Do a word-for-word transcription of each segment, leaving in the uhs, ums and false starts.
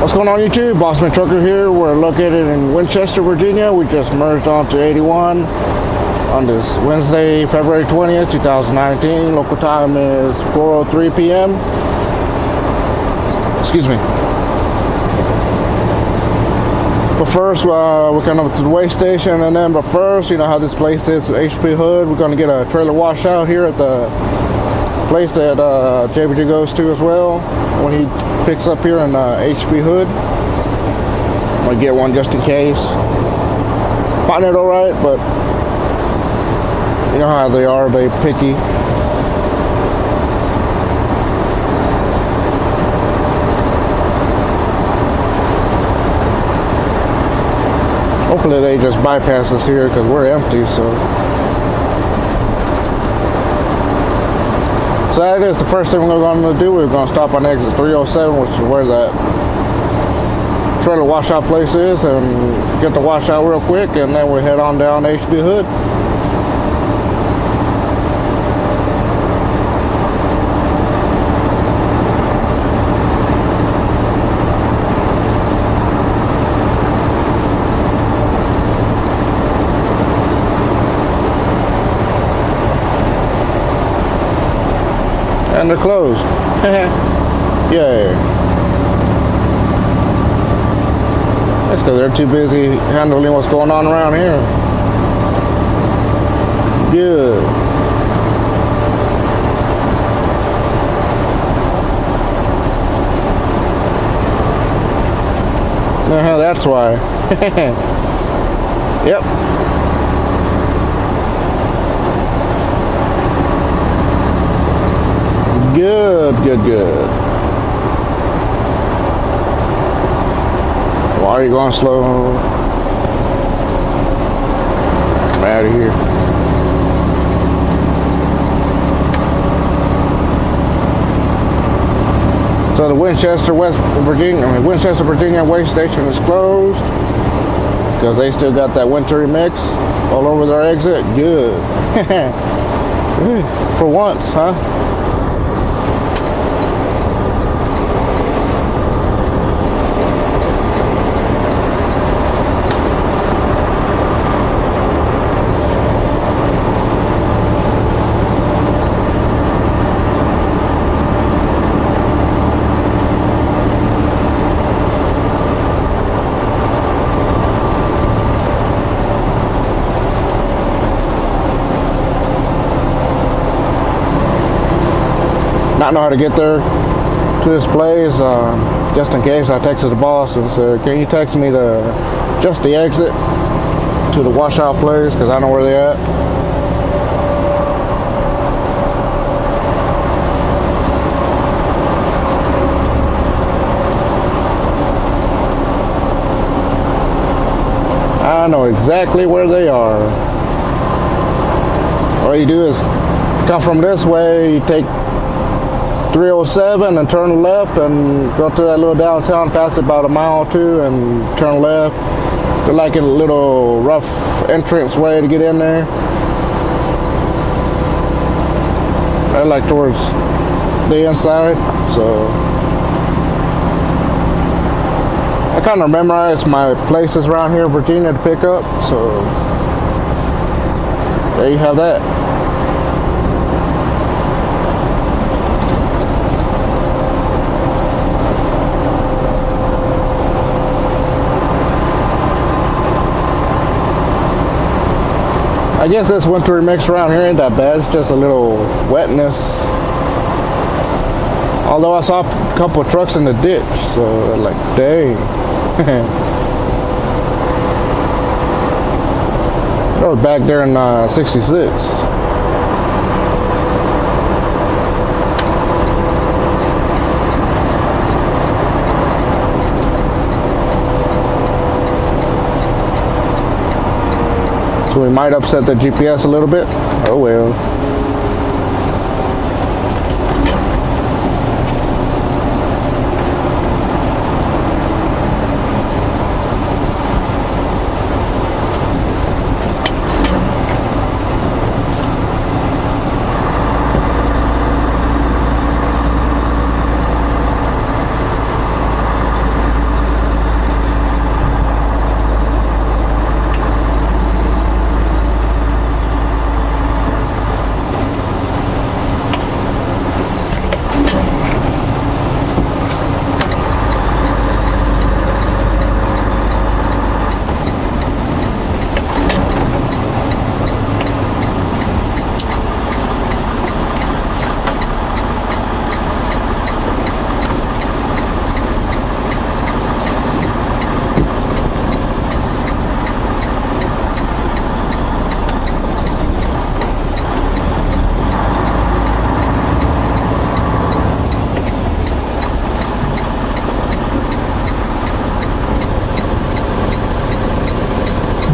What's going on YouTube? Bossman Trucker here. We're located in Winchester, Virginia. We just merged onto eighty-one on this Wednesday, February twentieth, two thousand nineteen. Local time is four oh three p m Excuse me. But first, uh, we're coming up to the weigh station, and then, but first, you know how this place is, H P Hood. We're going to get a trailer washout here at the place that uh, J B G goes to as well when he picks up here in uh, H P Hood. I'm going to get one just in case. Find it alright, but you know how they are, they picky. Hopefully they just bypass us here because we're empty, so. So that is the first thing we're going to do. We're going to stop on exit three oh seven, which is where that trailer washout place is, and get the washout real quick, and then we head on down H P Hood. And they're closed. Yay. That's because they're too busy handling what's going on around here. Good. Uh-huh, that's why. Yep. Good, good, good. Why are you going slow? I'm out of here. So the Winchester, West Virginia, I mean Winchester, Virginia weigh station is closed because they still got that wintry mix all over their exit. Good. For once, huh? Not know how to get there to this place. Uh, just in case, I texted the boss and said, "Can you text me the just the exit to the washout place? Because I know where they're at." I know exactly where they are. All you do is come from this way. You take three oh seven and turn left and go to that little downtown, pass it about a mile or two and turn left. They're like a little rough entrance way to get in there. I like towards the inside, so I kind of memorized my places around here in Virginia to pick up, so there you have that. I guess this wintry mix around here ain't that bad. It's just a little wetness. Although I saw a couple of trucks in the ditch, so like, dang. That was back there in uh, sixty-six. So we might upset the G P S a little bit. Oh well.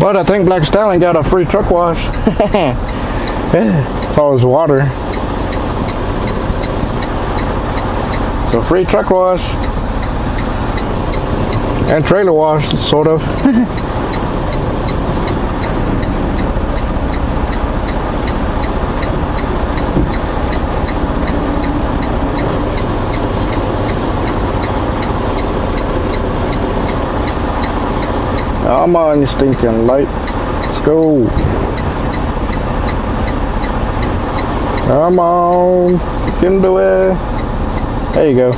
But I think Black Stallion got a free truck wash. It's always water. So free truck wash and trailer wash, sort of. Come on, you stinking light. Let's go. Come on. You can do it. There you go.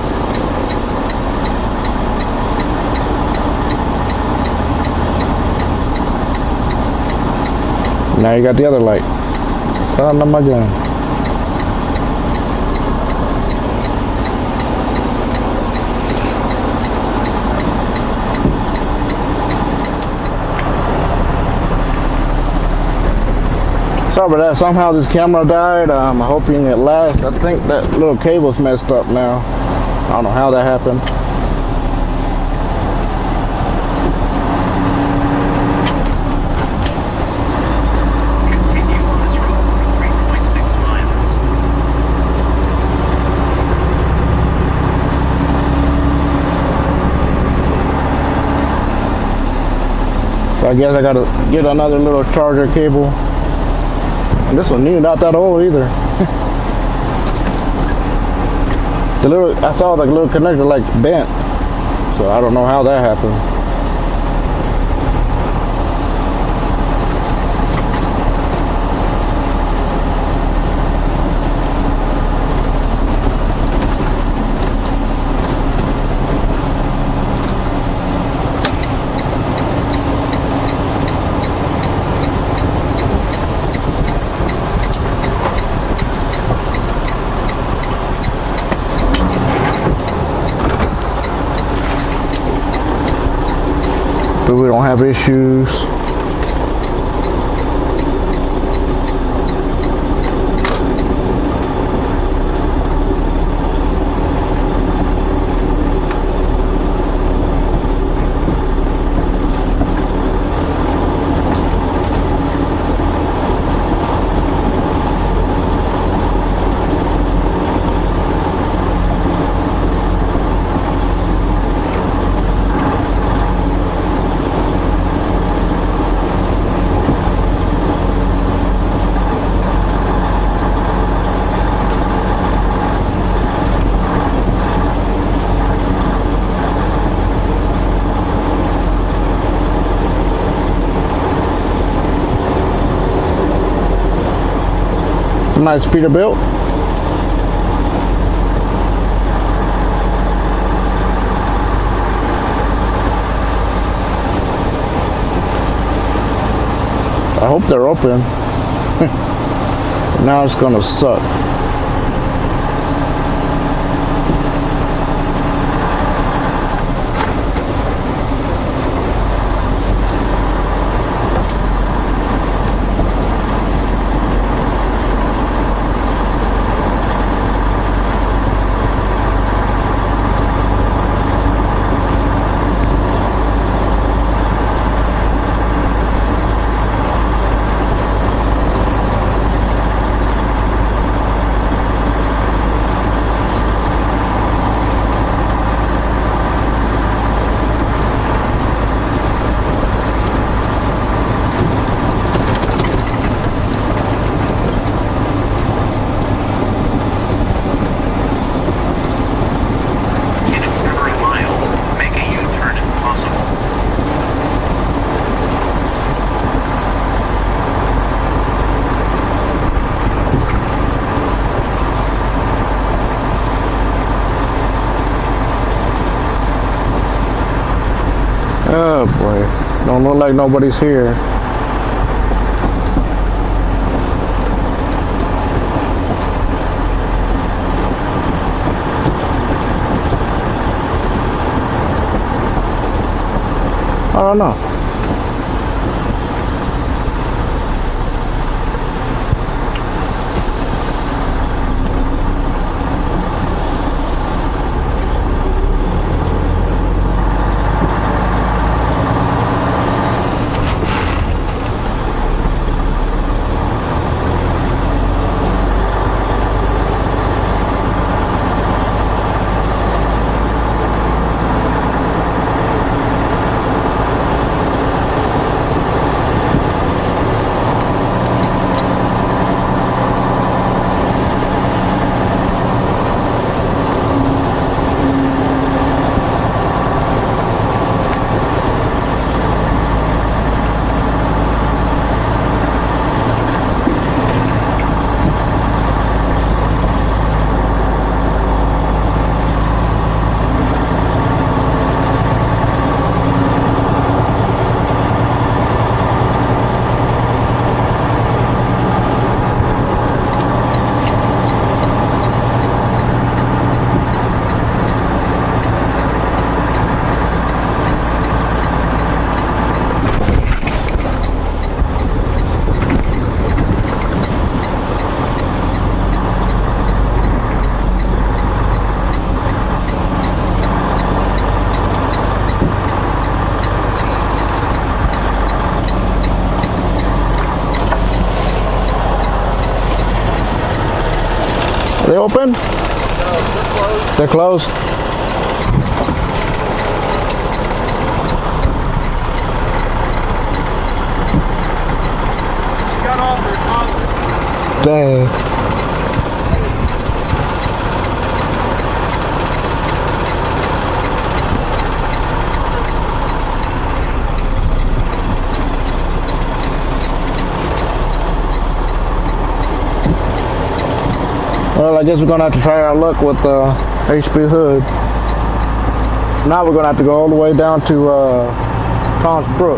Now you got the other light. Son of my gun. Sorry about that. Somehow this camera died. Um, I'm hoping it lasts. I think that little cable's messed up now. I don't know how that happened. Continue on this road for three point six miles. So I guess I gotta get another little charger cable. And this one new, not that old either. The little, I saw like a little connector like bent. So I don't know how that happened. But we don't have issues. Nice Peterbilt. I hope they're open. Now it's gonna suck. Oh boy, don't look like nobody's here. I don't know. Are they open? No, they're closed. They're closed. She got off her collar. Dang. Well, I guess we're gonna have to try our luck with the H P hood. Now we're gonna have to go all the way down to uh, Tom's Brook.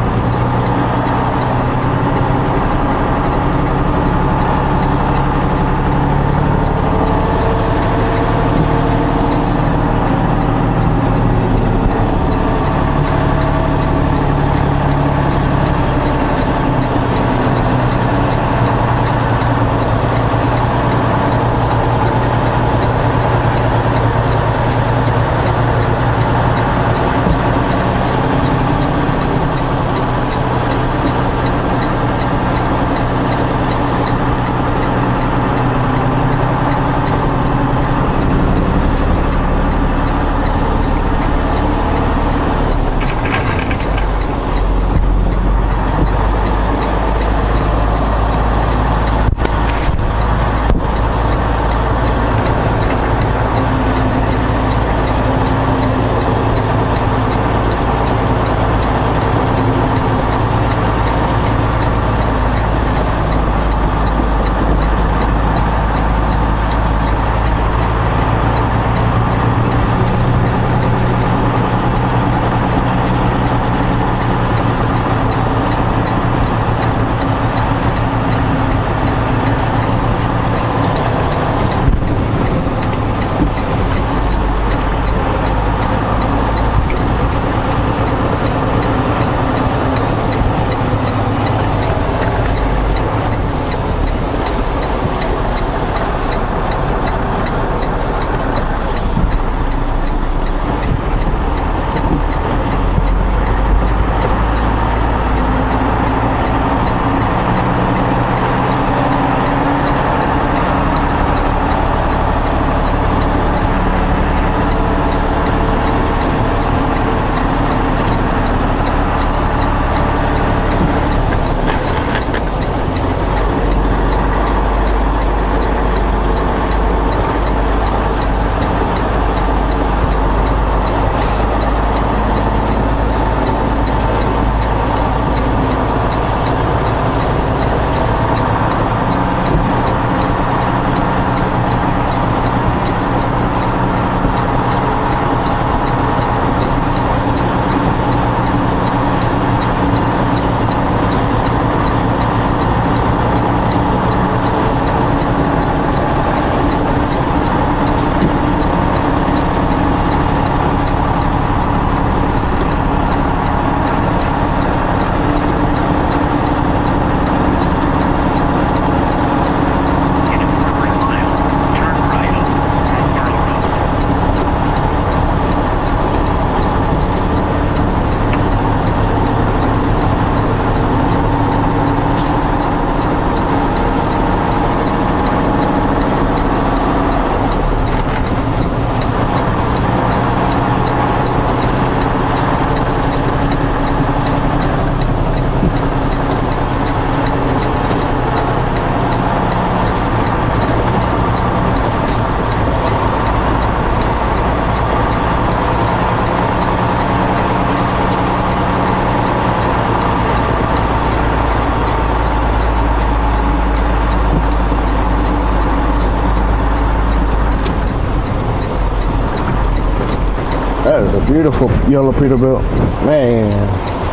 That is a beautiful yellow Peterbilt. Man.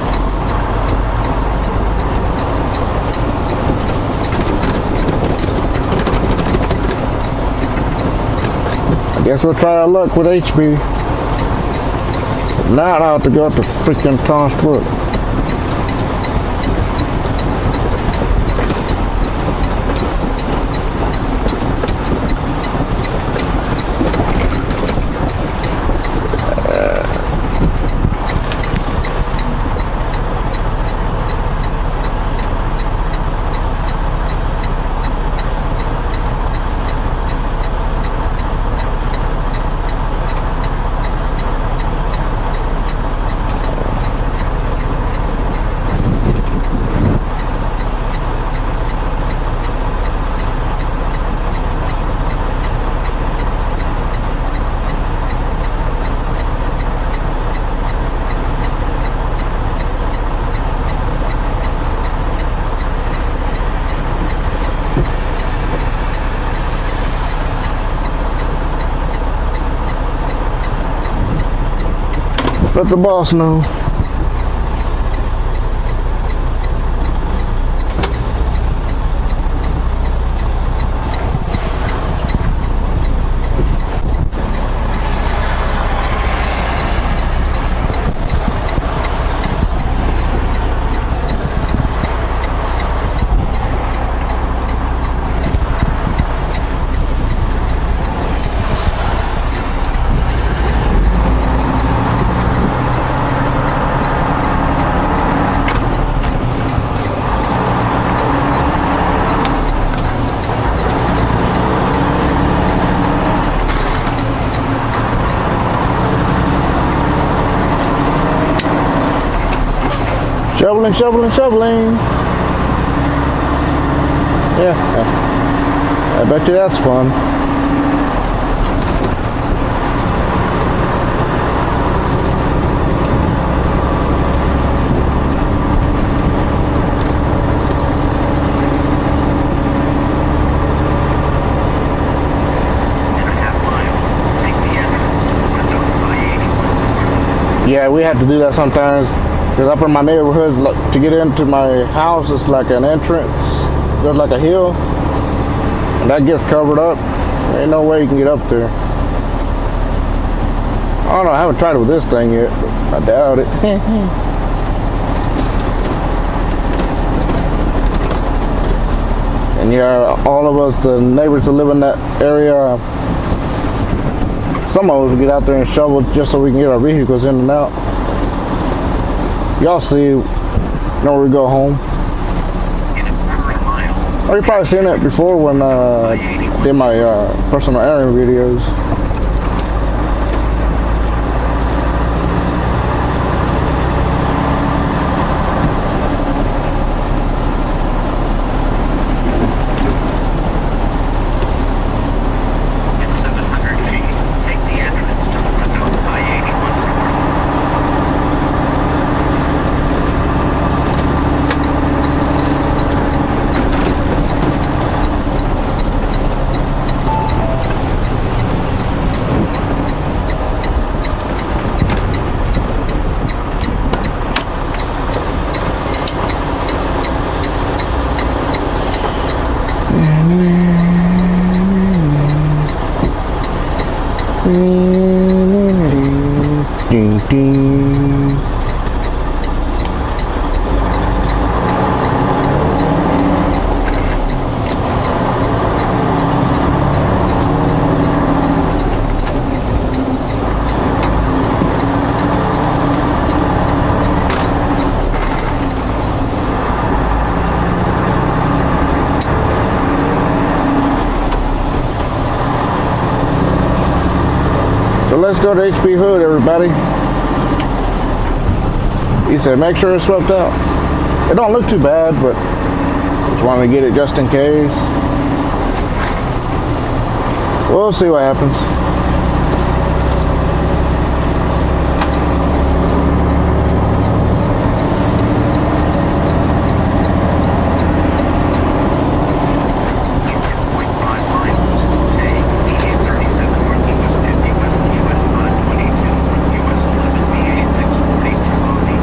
I guess we'll try our luck with H B. Now I have to go up to freaking Tom's Brook. Let the boss know. Shoveling, shoveling, shoveling. Yeah, yeah. I bet you that's fun. In a half mile, take the entrance to Washout by eighty-one. Yeah, we have to do that sometimes. Because up in my neighborhood, like, to get into my house, it's like an entrance. There's like a hill. And that gets covered up. There ain't no way you can get up there. I don't know, I haven't tried it with this thing yet, but I doubt it. And yeah, all of us, the neighbors that live in that area, some of us will get out there and shovel just so we can get our vehicles in and out. Y'all see, you know, where we go home. In a quarter of a mile, Oh, you've probably seen it before when uh, I did my uh, personal airing videos. in seven hundred feet, take the entrance to Washout by eighty-one north. Ding, ding. So let's go to H P Hood, everybody. He said make sure it's swept out. It don't look too bad, but just wanted to get it just in case. We'll see what happens. two point five miles, take E A thirty-seven north U S fifty west U S five twenty-two north U S eleven B A six forty-two O D.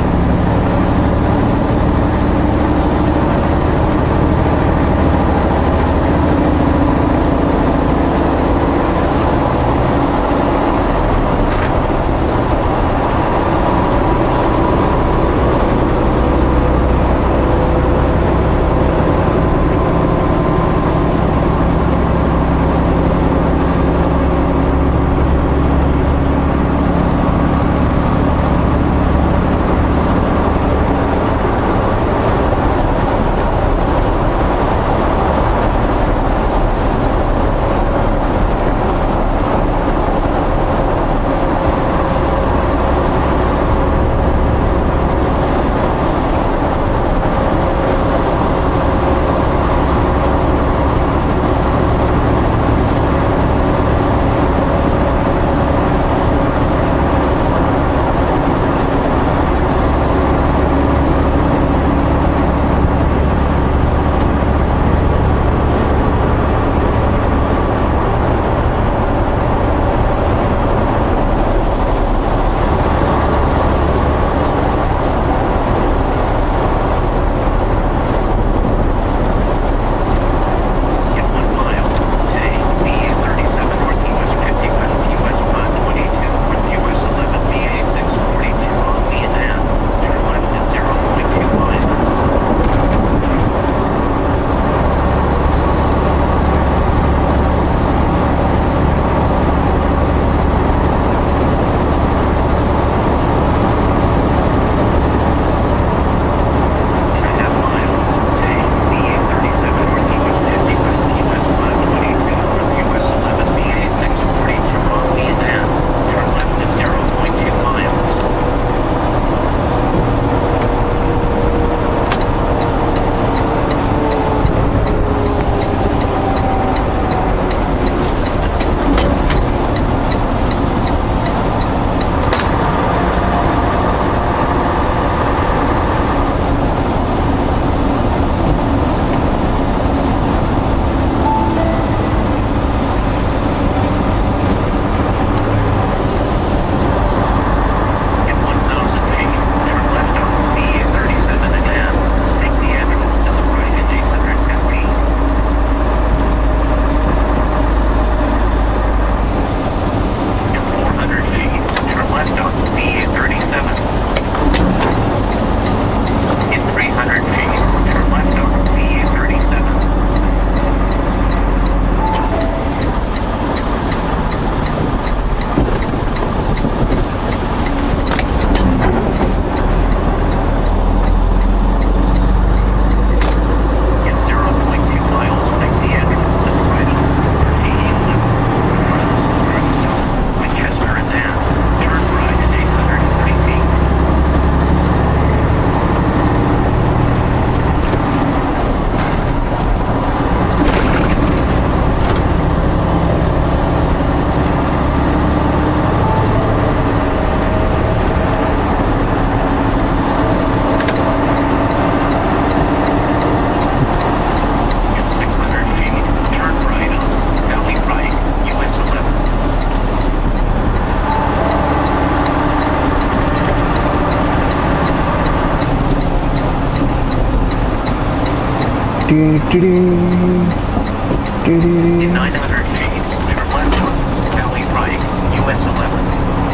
Do, do, do. Do, do, In do. nine hundred feet, turn left, valley right, U S eleven.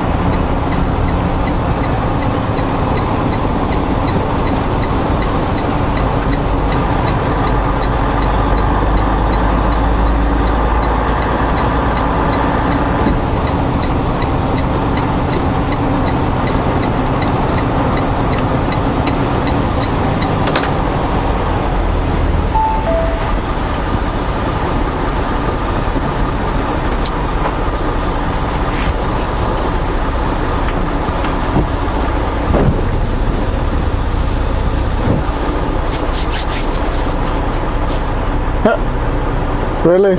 Really?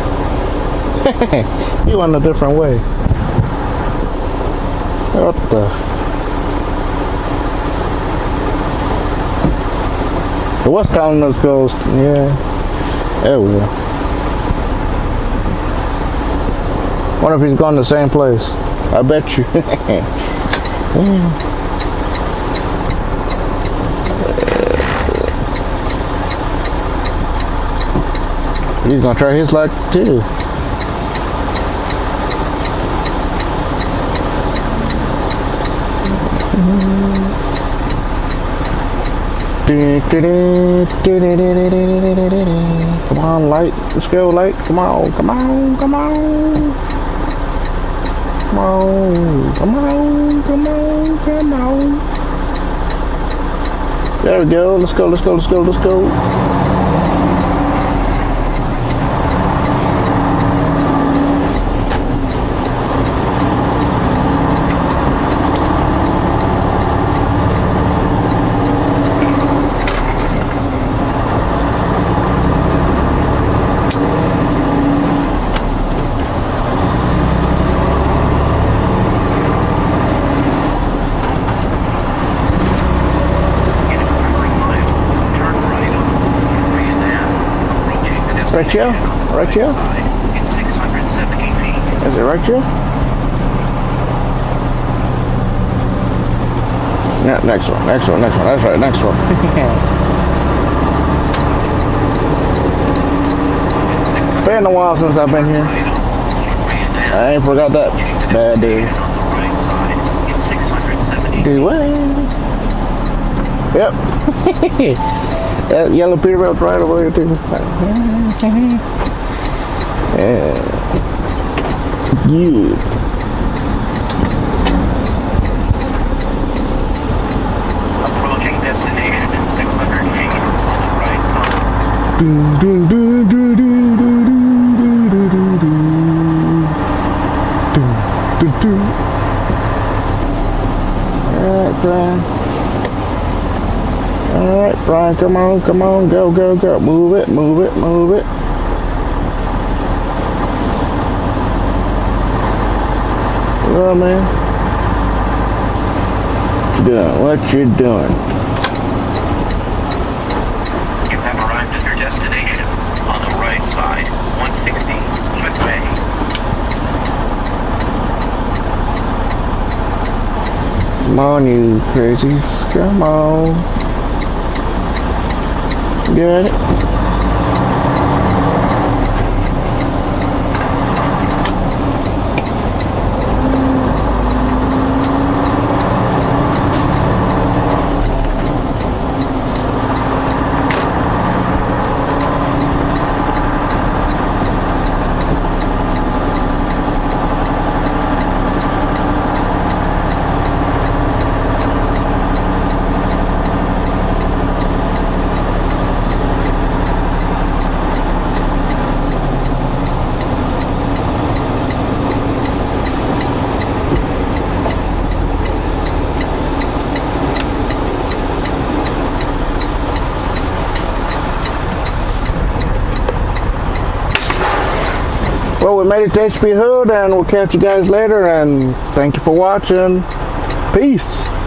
You went a different way. What the? It was telling us goes, yeah. There we go. Wonder if he's going to the same place. I bet you. Yeah. He's gonna try his luck too. Come on, light. Let's go, light. Come on, come on, come on. Come on, come on, come on, come on. There we go. Let's go, let's go, let's go, let's go. Right here? Right here? In six hundred seventy feet. Is it right here? Yeah, next one, next one, next one. That's right, next one. Been a while since I've been here. I ain't forgot that bad day. Do what? Yep. That yellow Peterbilt right over here too. Yeah. You. Approaching destination in six hundred feet on the right side. Do, do, do, do, do, do, do, do, do, do. Do, do, do. Alright, Brian. Alright, Brian, come on, come on, go, go, go. Move it, move it, move it. Well, man. What you doing? What you doing? You have arrived at your destination on the right side, one sixty Plymouth Bay. Come on, you crazies. Come on. Get it? Well, we made it to H P Hood, and we'll catch you guys later, and thank you for watching. Peace.